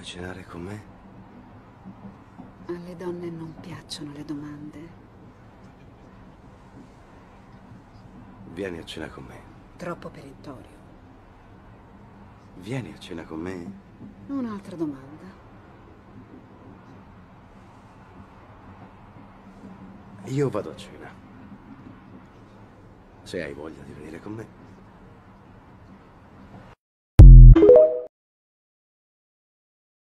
cenare con me? Alle donne non piacciono le domande. Vieni a cena con me. Troppo perentorio. Vieni a cena con me. Un'altra domanda. Io vado a cena. Se hai voglia di venire con me.